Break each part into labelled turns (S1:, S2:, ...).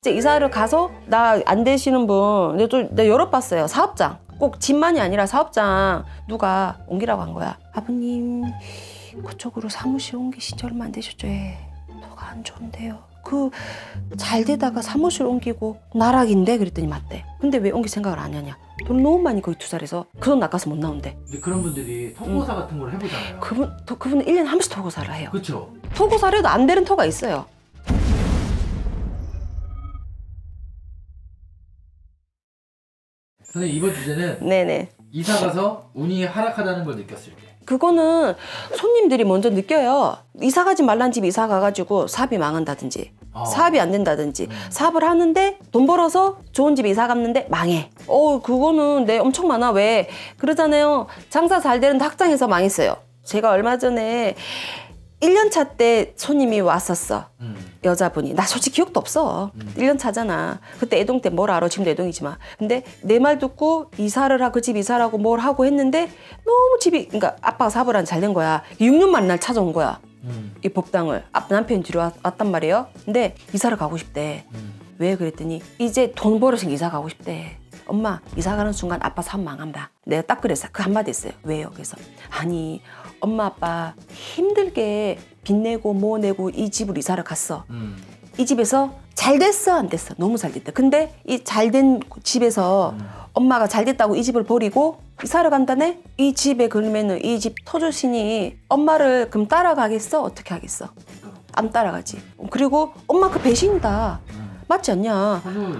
S1: 이제 이사를 가서 나 안 되시는 분 내가 열어봤어요. 사업장. 꼭 집만이 아니라 사업장 누가 옮기라고 한 거야. 아버님 그쪽으로 사무실 옮기신 지 얼마 안 되셨죠? 더가 안 좋은데요. 그 잘 되다가 사무실 옮기고 나락인데 그랬더니 맞대. 근데 왜 옮길 생각을 안 하냐. 돈 너무 많이 거기 투자해서 그 돈 낚아서 못 나온대.
S2: 근데 그런 분들이 토고사 같은 걸 해보잖아요.
S1: 그분은 1년에 한 번씩 토고사를 해요.
S2: 그렇죠.
S1: 토고사를 해도 안 되는 토가 있어요.
S2: 선생님 이번 주제는
S1: 네네.
S2: 이사 가서 운이 하락하다는 걸 느꼈을 때.
S1: 그거는 손님들이 먼저 느껴요. 이사 가지 말란 집 이사 가가지고 사업이 망한다든지 사업이 안 된다든지 사업을 하는데 돈 벌어서 좋은 집에 이사 갔는데 망해. 그거는 엄청 많아. 왜 그러잖아요. 장사 잘 되는 학장에서 망했어요. 제가 얼마 전에 1년차 때 손님이 왔었어. 여자분이. 나 솔직히 기억도 없어. 1년 차잖아. 그때 애동 때 뭘 알아. 지금도 애동이지만. 근데 내 말 듣고 이사를 하고 그 집 이사를 하고 뭘 하고 했는데 너무 집이 그러니까 아빠가 사업을 안 잘 된 거야. 6년 만에 날 찾아온 거야. 이 법당을. 남편이 뒤로 왔단 말이에요. 근데 이사를 가고 싶대. 왜 그랬더니 이제 돈 벌어서 이사 가고 싶대. 엄마 이사 가는 순간 아빠 사업 망한다. 내가 딱 그랬어. 그 한마디 했어요. 왜요? 그래서 아니 엄마 아빠 힘들게 빚 내고 뭐 내고 이 집으로 이사를 갔어. 이 집에서 잘 됐어 안 됐어? 너무 잘 됐다. 근데 이 잘 된 집에서 엄마가 잘 됐다고 이 집을 버리고 이사를 간다네? 이 집에 그러면은 이 집 터주신이 엄마를 그럼 따라가겠어? 어떻게 하겠어? 안 따라가지. 그리고 엄마 그 배신이다. 맞지 않냐?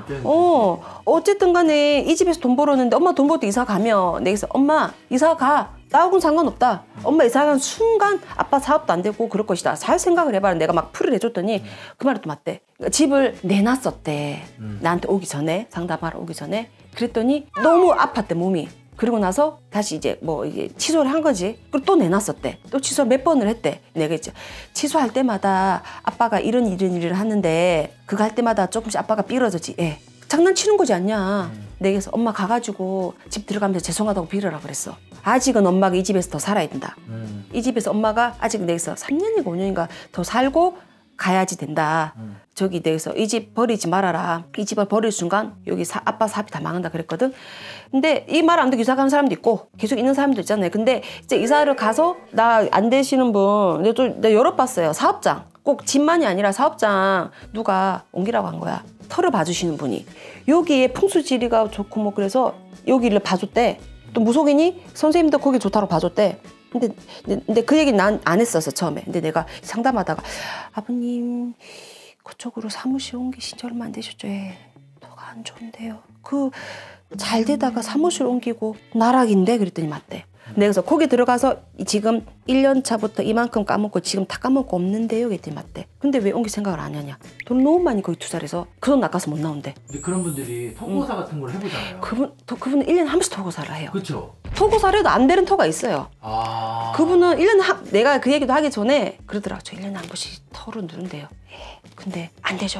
S1: 어쨌든 간에 이 집에서 돈 벌었는데 엄마 돈 벌 때 이사 가면 내게서 엄마 이사 가. 나하고는 상관없다. 엄마 이사 가는 순간 아빠 사업도 안 되고 그럴 것이다. 잘 생각을 해봐라. 내가 막 풀을 해줬더니 그 말이 또 맞대. 집을 내놨었대. 나한테 오기 전에 상담하러 오기 전에. 그랬더니 너무 아팠대 몸이. 그리고 나서 다시 이제 뭐 이게 취소를 한 거지. 그리고 또 내놨었대. 또 취소 몇 번을 했대. 내가 이제 취소할 때마다 아빠가 이런 일을 하는데 그거 할 때마다 조금씩 아빠가 삐러졌지. 장난치는 거지 않냐. 내게서 엄마 가가지고 집 들어가면서 죄송하다고 빌어라 그랬어. 아직은 엄마가 이 집에서 더 살아야 된다. 이 집에서 엄마가 아직 내게서 3년인가 5년인가 더 살고 가야지 된다. 저기 내게서 이 집 버리지 말아라. 이 집을 버릴 순간 여기 아빠 사업이 다 망한다 그랬거든. 근데 이 말 안 듣고 이사 가는 사람도 있고 계속 있는 사람도 있잖아요. 근데 이제 이사를 가서 나 안 되시는 분 내가 열어봤어요. 사업장. 꼭 집만이 아니라 사업장 누가 옮기라고 한 거야. 터를 봐주시는 분이. 여기에 풍수지리가 좋고 뭐 그래서 여기를 봐줬대. 또 무속인이 선생님도 거기 좋다고 봐줬대. 근데 그 얘기는 난 안 했었어 처음에. 근데 내가 상담하다가 아버님 그쪽으로 사무실 옮기신 지 얼마 안 되셨죠? 더가 안 좋은데요. 그 잘 되다가 사무실 옮기고 나락인데 그랬더니 맞대. 내가 그래서 거기 들어가서 지금 1년 차부터 이만큼 까먹고 지금 다 까먹고 없는데요 그랬더니 맞대. 근데 왜 옮길 생각을 안 하냐. 돈 너무 많이 거기 투자를 해서 그 돈 낚아서 못 나온대.
S2: 근데 그런 분들이 토고사 같은 걸 해보잖아요.
S1: 그분은 1년에 한 번씩 토고사를 해요.
S2: 그렇죠.
S1: 토고사를 해도 안 되는 토가 있어요. 그분은 1년에 내가 그 얘기도 하기 전에 그러더라. 저 1년에 한 번씩 토를 누른대요. 근데 안 되죠.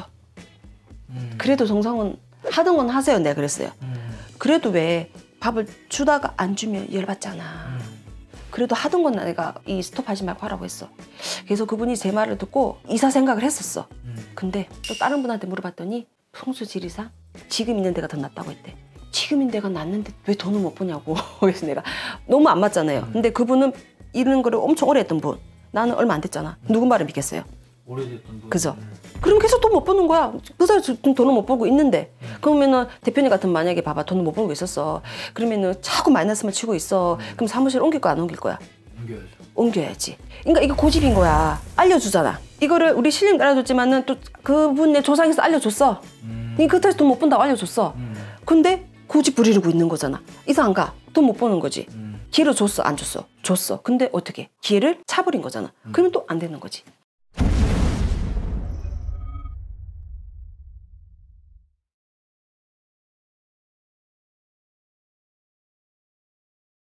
S1: 그래도 정성은 하던 건 하세요. 내가 그랬어요. 그래도 왜 밥을 주다가 안 주면 열받잖아. 그래도 하던 건 내가 이 스톱하지 말고 하라고 했어. 그래서 그분이 제 말을 듣고 이사 생각을 했었어. 근데 또 다른 분한테 물어봤더니 풍수지리상 지금 있는 데가 더 낫다고 했대. 지금 있는 데가 낫는데 왜 돈을 못 버냐고. 그래서 내가 너무 안 맞잖아요. 근데 그분은 이런 거를 엄청 오래 했던 분. 나는 얼마 안 됐잖아. 누구 말을 믿겠어요?
S2: 오래됐던 분.
S1: 그죠? 그럼 계속 돈 못 버는 거야. 그 사람 돈을 못 벌고 있는데. 그러면은 대표님 같은 만약에 봐봐 돈을 못 벌고 있었어. 그러면은 자꾸 마이너스만 치고 있어. 그럼 사무실 옮길 거야 안 옮길 거야?
S2: 옮겨야죠.
S1: 옮겨야지. 그러니까 이거 고집인 거야. 알려주잖아. 이거를 우리 신림 알려줬지만은 또 그분의 조상에서 알려줬어. 이 그때서 돈 못 번다고 알려줬어. 근데 고집 부리려고 있는 거잖아. 이사 안 가. 돈 못 버는 거지. 기회를 줬어 안 줬어? 줬어. 근데 어떻게? 기회를 차버린 거잖아. 그러면 또 안 되는 거지.